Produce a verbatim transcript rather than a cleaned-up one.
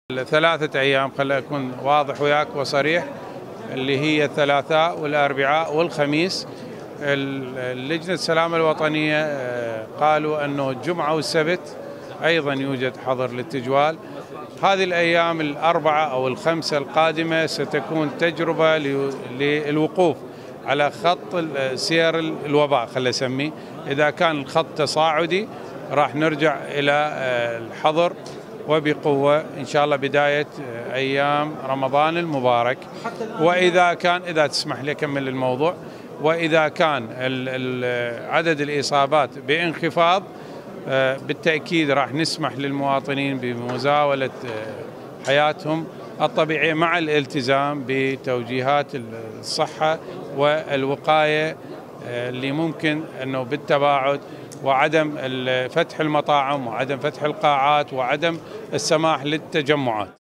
ثلاثة أيام، خليني أكون واضح وياك وصريح، اللي هي الثلاثاء والأربعاء والخميس. اللجنة السلامة الوطنية قالوا أنه الجمعة والسبت أيضا يوجد حظر للتجوال. هذه الأيام الأربعة أو الخمسة القادمة ستكون تجربة للوقوف على خط سير الوباء، خلينا نسميه. إذا كان الخط تصاعدي راح نرجع إلى الحظر وبقوة إن شاء الله بداية أيام رمضان المبارك. وإذا كان، إذا تسمح لي أكمل الموضوع، وإذا كان عدد الإصابات بانخفاض بالتأكيد راح نسمح للمواطنين بمزاولة حياتهم الطبيعية مع الالتزام بتوجيهات الصحة والوقاية اللي ممكن أنه بالتباعد، وعدم فتح المطاعم وعدم فتح القاعات وعدم السماح للتجمعات.